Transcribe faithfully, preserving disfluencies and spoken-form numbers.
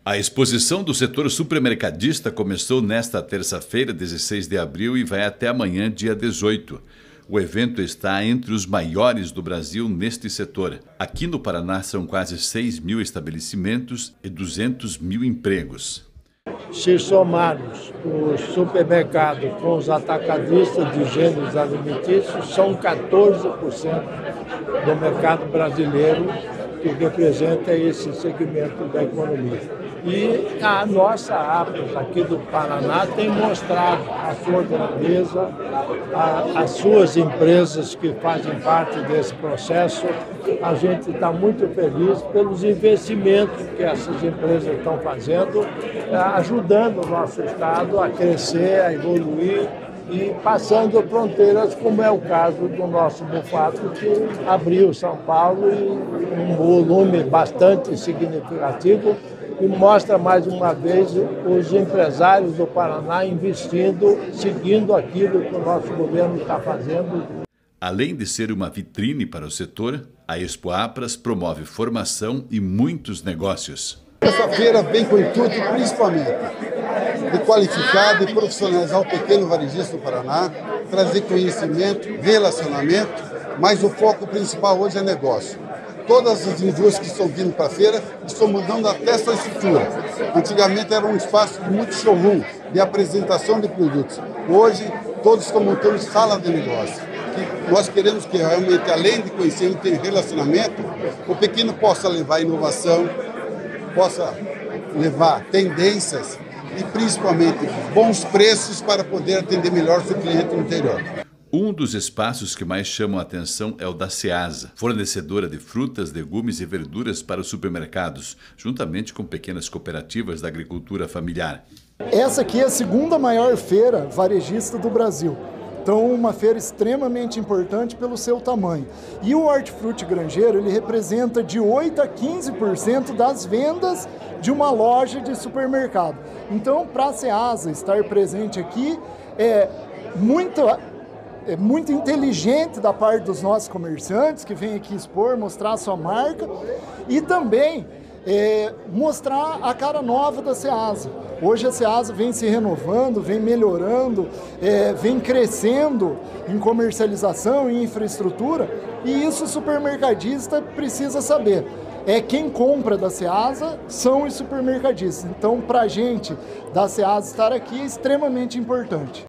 A exposição do setor supermercadista começou nesta terça-feira, dezesseis de abril, e vai até amanhã, dia dezoito. O evento está entre os maiores do Brasil neste setor. Aqui no Paraná são quase seis mil estabelecimentos e duzentos mil empregos. Se somarmos os supermercados com os atacadistas de gêneros alimentícios, são quatorze por cento do mercado brasileiro que representa esse segmento da economia. E a nossa Apros aqui do Paraná tem mostrado a sua grandeza, a, as suas empresas que fazem parte desse processo. A gente está muito feliz pelos investimentos que essas empresas estão fazendo, ajudando o nosso estado a crescer, a evoluir e passando fronteiras, como é o caso do nosso Mufato, que abriu São Paulo e um volume bastante significativo, e mostra mais uma vez os empresários do Paraná investindo, seguindo aquilo que o nosso governo está fazendo. Além de ser uma vitrine para o setor, a Expo Apras promove formação e muitos negócios. Essa feira vem com o intuito, principalmente, de qualificar, de profissionalizar o pequeno varejista do Paraná, trazer conhecimento, relacionamento, mas o foco principal hoje é negócio. Todas as indústrias que estão vindo para a feira estão mudando até sua estrutura. Antigamente era um espaço de muito showroom, de apresentação de produtos. Hoje, todos estão montando sala de negócio. Que nós queremos que realmente, além de conhecimento e relacionamento, o pequeno possa levar inovação, possa levar tendências e, principalmente, bons preços para poder atender melhor seu cliente no interior. Um dos espaços que mais chamam a atenção é o da Ceasa, fornecedora de frutas, legumes e verduras para os supermercados, juntamente com pequenas cooperativas da agricultura familiar. Essa aqui é a segunda maior feira varejista do Brasil. Então, uma feira extremamente importante pelo seu tamanho. E o Hortifruti Grangeiro, ele representa de oito a quinze por cento das vendas de uma loja de supermercado. Então, para a Ceasa estar presente aqui é muito... É muito inteligente da parte dos nossos comerciantes que vêm aqui expor, mostrar a sua marca e também é, mostrar a cara nova da Ceasa. Hoje a Ceasa vem se renovando, vem melhorando, é, vem crescendo em comercialização e infraestrutura, e isso o supermercadista precisa saber. É quem compra da Ceasa são os supermercadistas. Então, para a gente da Ceasa estar aqui é extremamente importante.